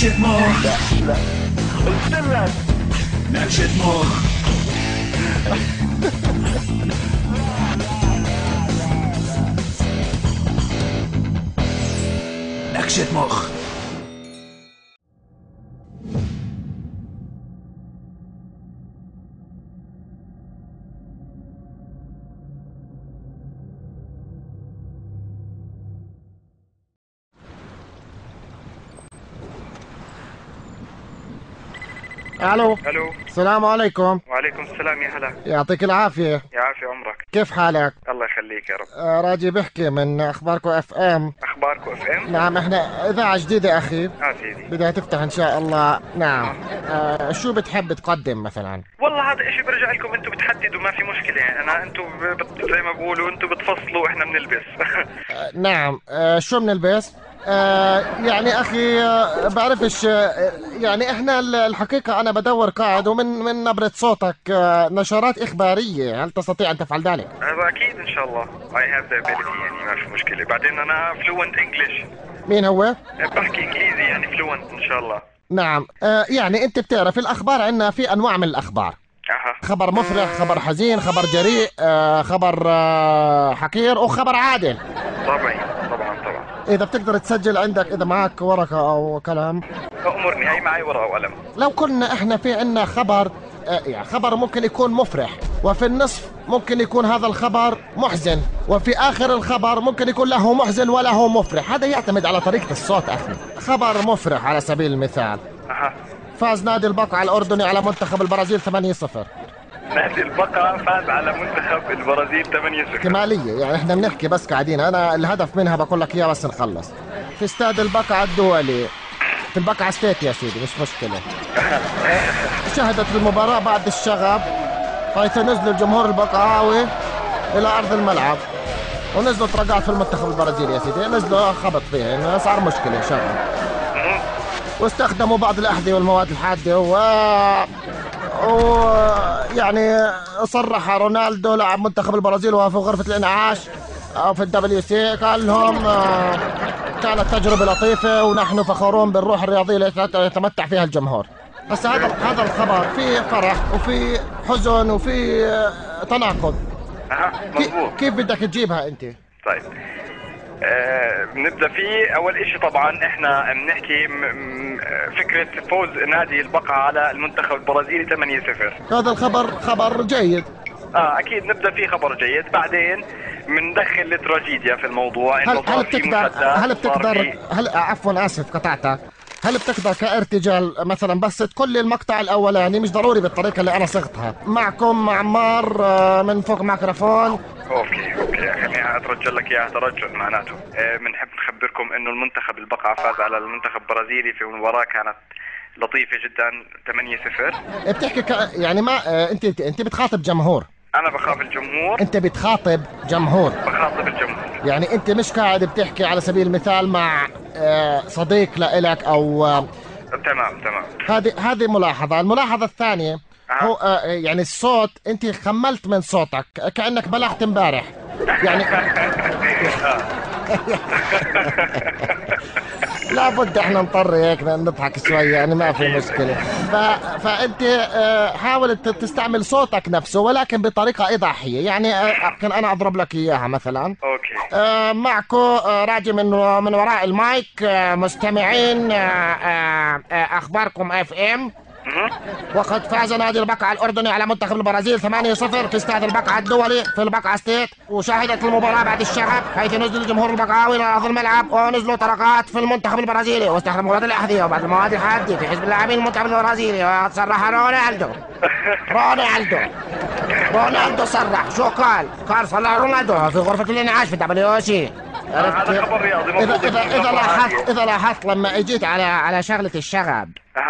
نكشة مخ. لا قلت لك نكشة مخ. نكشة مخ. الو. السلام عليكم. وعليكم السلام. يا هلا. يعطيك العافية. يعافي عمرك. كيف حالك؟ الله يخليك يا رب. راجي بحكي من اخباركم اف ام. اخباركم اف ام؟ نعم احنا اذاعة جديدة اخي. سيدي. بدها تفتح ان شاء الله. نعم. شو بتحب تقدم مثلا؟ والله هذا اشي برجع لكم، انتم بتحددوا، ما في مشكلة يعني. انتم زي ما بقولوا انتم بتفصلوا واحنا بنلبس. نعم. شو بنلبس؟ يعني اخي بعرفش. يعني احنا الحقيقة انا بدور قاعد ومن نبرة صوتك نشرات اخبارية، هل تستطيع ان تفعل ذلك؟ هذا اكيد ان شاء الله. I have the ability يعني، ما في مشكلة. بعدين انا fluent English. مين هو؟ بحكي انجليزي يعني fluent ان شاء الله. نعم. يعني انت بتعرف الاخبار عندنا في انواع من الاخبار. خبر مفرح، خبر حزين، خبر جريء، خبر حقير وخبر عادل. طبعا. إذا بتقدر تسجل عندك، إذا معك ورقة أو قلم. أمرني، هي معي ورقة وقلم. لو كنا إحنا في عنا خبر، يعني خبر ممكن يكون مفرح، وفي النصف ممكن يكون هذا الخبر محزن، وفي آخر الخبر ممكن يكون له محزن وله مفرح. هذا يعتمد على طريقة الصوت أخي. خبر مفرح على سبيل المثال. فاز نادي البقعة الأردني على منتخب البرازيل 8-0. نادي البقعة فاز على منتخب البرازيل 8-0. احتمالية يعني، احنا بنحكي بس قاعدين، انا الهدف منها بقول لك اياه بس نخلص. في استاد البقعة الدولي في البقعة ستيت يا سيدي، مش مشكلة. شهدت المباراة بعد الشغب، حيث نزل الجمهور البقعاوي الى ارض الملعب، ونزلوا طرقات في المنتخب البرازيلي يا سيدي، نزلوا خبط فيها، صار مشكلة شغب. واستخدموا بعض الأحذية والمواد الحادة يعني صرح رونالدو لاعب منتخب البرازيل وهو في غرفة الإنعاش أو في الدبليو سي، قال لهم كانت تجربة لطيفة ونحن فخورون بالروح الرياضية التي يتمتع فيها الجمهور. بس هذا الخبر فيه فرح وفي حزن وفي تناقض. مظبوط. كيف بدك تجيبها أنت؟ طيب بنبدأ فيه. أول إشي طبعا إحنا بنحكي فكرة فوز نادي البقعة على المنتخب البرازيلي 8-0. هذا الخبر خبر جيد. أكيد نبدأ فيه خبر جيد. بعدين بندخل التراجيديا في الموضوع. عفوا آسف قطعتك. هل بتقدر كارتجال مثلا بس تقول لي المقطع الاولاني، مش ضروري بالطريقه اللي انا صغتها. معكم عمار من فوق ميكروفون. اوكي خليني اترجل لك اياها ترجل. معناته بنحب نخبركم انه المنتخب البقعه فاز على المنتخب البرازيلي في مباراه كانت لطيفه جدا 8-0. بتحكي يعني ما انت بتخاطب جمهور. انا بخاف الجمهور. انت بتخاطب جمهور. بخاطب الجمهور. يعني انت مش قاعد بتحكي على سبيل المثال مع صديق لإلك او تمام. هذه ملاحظة. الملاحظة الثانية هو يعني الصوت، انت خملت من صوتك كأنك بلغت امبارح يعني. لابد احنا نضطر هيك نضحك شوي يعني، ما في مشكلة. فانت حاول تستعمل صوتك نفسه ولكن بطريقة إيضاحية. يعني يمكن انا اضرب لك اياها مثلا. اوكي. معكم راجي من وراء المايك مستمعين اخباركم اف ام. وقد فاز نادي البقعة الأردني على منتخب البرازيل 8-0 في استاد البقعة الدولي في البقعة ستيت. وشهدت المباراة بعد الشغب، حيث نزل الجمهور البقعاوي إلى أرض الملعب ونزلوا طرقات في المنتخب البرازيلي واستخدموا بعض الأحذية وبعض المواد الحادة في حزب اللاعبين المنتخب البرازيلي. وقد صرح رونالدو صرح. شو قال صرح رونالدو في غرفة الإنعاش في دبليو سي. هذا خبر رياضي. إذا لاحظت لما اجيت على شغلة الشغب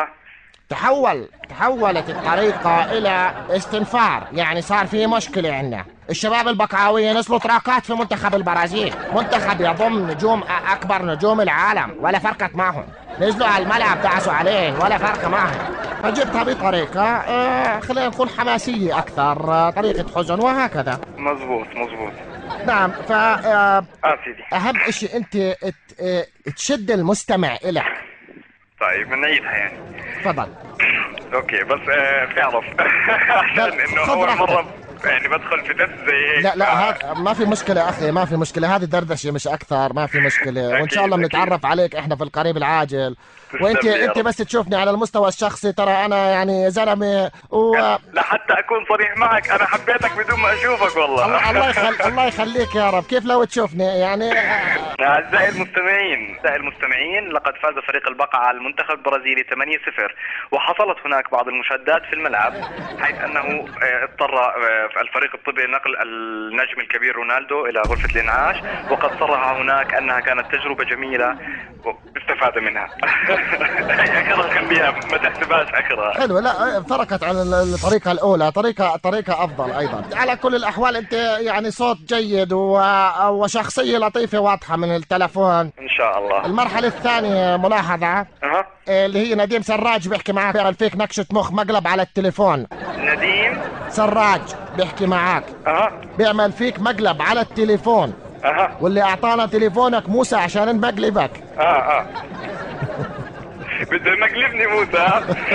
تحولت الطريقة إلى استنفار. يعني صار في مشكلة عندنا. الشباب البقعاوية نزلوا طراقات في منتخب البرازيل، منتخب يضم أكبر نجوم العالم، ولا فرقت معهم. نزلوا على الملعب دعسوا عليهم ولا فرق معهم. فجبتها بطريقة خلينا نقول حماسية أكثر، طريقة حزن وهكذا. مزبوط. نعم. سيدي. أهم شيء أنت تشد المستمع إليك. طيب بنعيدها يعني. تفضل. اوكي بس بتعرف عشان انه اول مرة يعني بدخل في دس زي هيك. لا هذا ما في مشكلة أخي، ما في مشكلة، هذه دردشة مش أكثر، ما في مشكلة. وإن شاء الله بنتعرف عليك إحنا في القريب العاجل. وأنت بس تشوفني على المستوى الشخصي، ترى أنا يعني زلمة لحتى أكون صريح معك أنا حبيتك بدون ما أشوفك والله. الله يخليك يا رب. كيف لو تشوفني يعني؟ أعزائي المستمعين لقد فاز فريق البقعة على المنتخب البرازيلي 8-0، وحصلت هناك بعض المشادات في الملعب، حيث أنه اضطر الفريق الطبي نقل النجم الكبير رونالدو إلى غرفة الإنعاش، وقد صرح هناك أنها كانت تجربة جميلة واستفاد منها. أكره خليها ما تحسبهاش أكره. حلو. لا فرقت عن الطريقة الأولى، طريقة أفضل أيضا. على كل الأحوال أنت يعني صوت جيد وشخصية لطيفة واضحة من التلفون إن شاء الله. المرحلة الثانية ملاحظة اللي هي نديم سراج بيحكي معك، بيعمل فيك نكشة مخ مقلب على التليفون. نديم سراج بيحكي معك بيعمل فيك مقلب على التليفون. واللي أعطانا تليفونك موسى عشان نمقلبك. بده مقلبني موسى.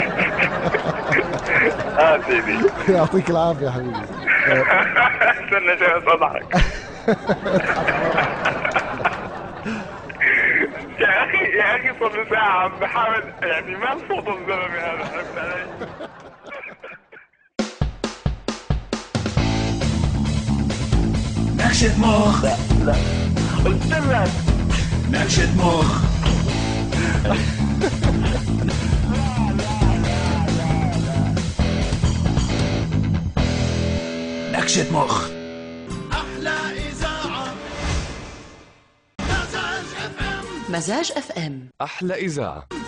سيدي يعطيك العافية يا حبيبي. استنى شوي أضحك. يا أخي صار لي ساعة عم بحاول يعني ما صوت الزلمة هذا، فهمت علي؟ نكشة مخ. لا قلت لك نكشة مخ. نكشة مخ. أحلى إذاعة مزاج اف ام. أحلى إذاعة.